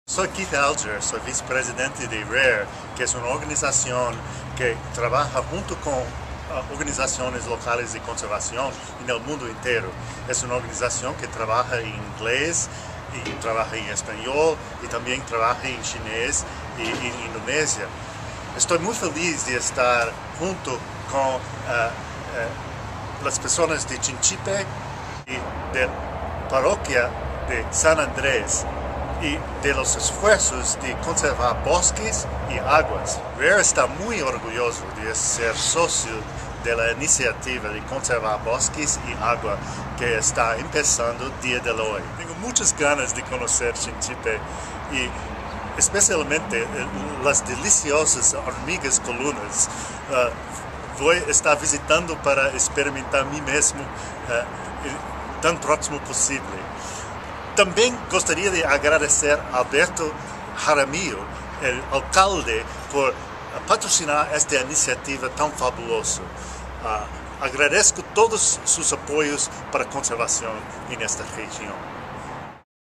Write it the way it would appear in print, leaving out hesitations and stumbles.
Soy Keith Alger, soy vicepresidente de RARE, que es una organización que trabaja junto con organizaciones locales de conservación en el mundo entero. Es una organización que trabaja en inglés, y trabaja en español y también trabaja en chinés y en Indonesia. Estoy muy feliz de estar junto con las personas de Chinchipe y de la parroquia de San Andrés y de los esfuerzos de conservar bosques y aguas. RARE está muy orgulloso de ser socio de la iniciativa de conservar bosques y agua que está empezando el día de hoy. Tengo muchas ganas de conocer Chinchipe y especialmente las deliciosas hormigas colunas. Voy a estar visitando para experimentar mí mismo tan próximo posible. También gostaria de agradecer a Alberto Jaramillo, el alcalde, por patrocinar esta iniciativa tão fabulosa. Agradezco todos sus apoyos para a conservação nesta região.